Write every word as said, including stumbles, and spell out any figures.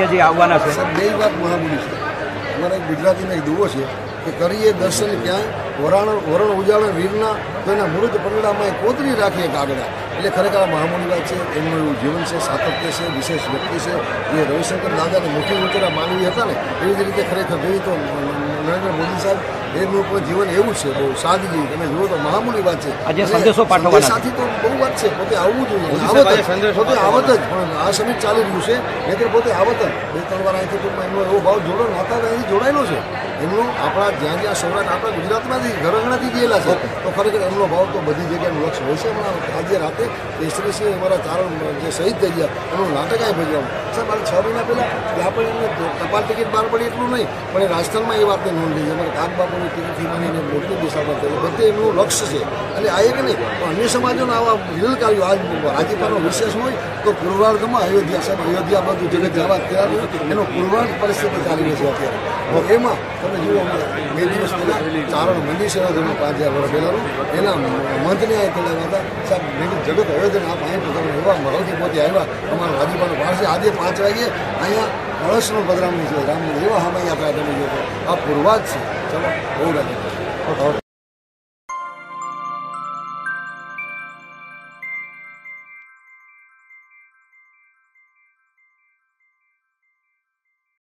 જે આવવાના છે? બે વાત મહામુનિ છે. અમારા એક ગુજરાતીનો એક દુવો છે કે કરીએ દર્શન ક્યાંય વરાણ વરણ ઉજાળણ વીરના તો એના મૃત પંગડામાં કોતરી રાખીએ કાગડા. એટલે ખરેખર મહામુનિ વાત છે. એમનું એવું જીવન છે, સાતત્ય છે, વિશેષ વ્યક્તિ છે. જે રવિશંકર દાદાને મુખ્ય ઉતરા માનવી હતા ને એવી જ રીતે ખરેખર જોઈએ તો નરેન્દ્ર મોદી સાહેબ એમનું પણ જીવન એવું છે, બહુ સાદગી. તમે જુઓ તો મહામુનિ વાત છે. આજે સંદેશો પાઠવવાના સાથી તો બહુ વાત છે. પોતે આવવું જોઈએ, આવત પોતે આવત જ. પણ આ સમિત ચાલી રહ્યું છે એટલે પોતે આવત જ. બે ત્રણ વાર અહીંથી ટૂંકમાં એમનો એવો ભાવ જોડો નાતા અહીંથી જોડાયેલો છે. એમનો આપણા જ્યાં જ્યાં સૌરાષ્ટ્ર આપણા ગુજરાતમાંથી ઘર આંગણાથી ગયેલા છે તો ખરેખર એમનો ભાવ તો બધી જગ્યાનું લક્ષ્ય હોય છે. હમણાં આજે રાતે કેસરીસિંહ અમારા ચારણ જે શહીદ થઈ ગયા એનું નાટક અહીં ભજવાનું સાહેબ. મારે છ મહિના પહેલાં ત્યાં પણ એમને ટપાલ ટિકિટ બહાર પડી એટલું નહીં, પણ એ રાજસ્થાનમાં એ વાતની નોંધ લીધી. અમારે કાગબાપુની ટિકિટથી માનીને મોટી દિશામાં થયેલી બધે એમનું લક્ષ્ય છે. અને આ એક નહીં પણ અન્ય સમાજોના આવા વિરલ કાર્યો આજ રાજ્યપાલનો વિશેષ હોય તો પૂર્વાર્ધમાં અયોધ્યા સાહેબ અયોધ્યા બધું જગત જવા અત્યારે એનો પૂર્વાર્ધ પરિસ્થિતિ ચાલી રહી છે અત્યારે. તો એમાં તમે જુઓ બે દિવસ પહેલાં ચારણ મંદિર સેવા ધર્મ પાંચ હજાર વર્ષ પહેલાંનું એના મંત્રને અહીં ચલાવ્યા હતા સાહેબ. મેં જગત અયોધ્યા આપ અહીં પોતાનું એવા મરોથી પોતે આવ્યા અમારા રાજ્યપાલનો પાસે આજે પાંચ વાગે અહીંયા કળશનું પધરામણી છે રામ મંદિર એવા સામે યાત્રા તમે જોયો આ પૂર્વાજ છે. ચલો બહુ રાજી.